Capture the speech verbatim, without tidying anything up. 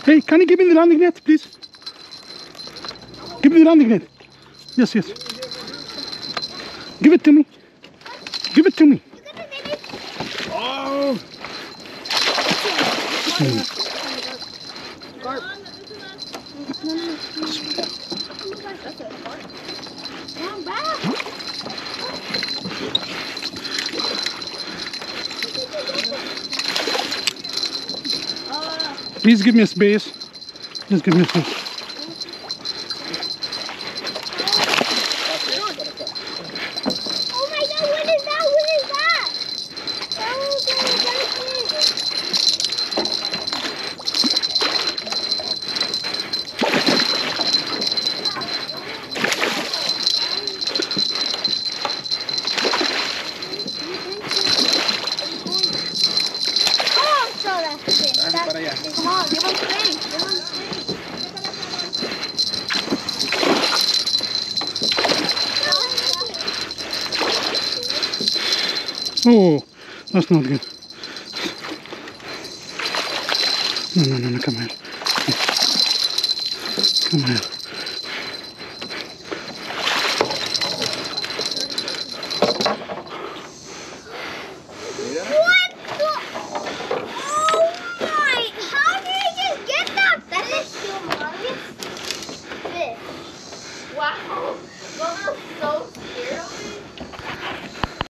Hey, can you give me the landing net, please? Give me the landing net. Yes, yes. Give it to me. Give it to me. Oh. Hmm. Carp. Come back. Please give me a space. Just give me a space. Oh my God! What is that? What is that? Oh, Come on, give him space. Give him space. Oh, that's not good. No, no, no, no, come here. Come here.